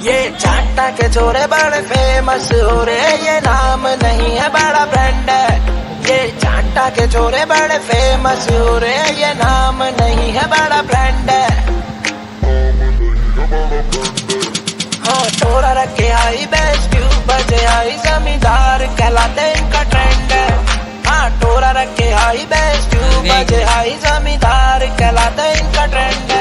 ये चाटा के छोरे बड़े फेमस हो रहे, ये नाम नहीं है बड़ा ब्रांड है। ये चाटा के छोरे बड़े फेमस हो रहे, ये नाम नहीं है बड़ा ब्रांड है। हाँ टोरा रखे हाई बेस ट्यूब बजे हाई, जमींदार कहलाते इनका ट्रेंड है। हाँ टोरा रखे हाई बेस ट्यूब बजे हाई, जमींदार कहलाते इनका ट्रेंड है।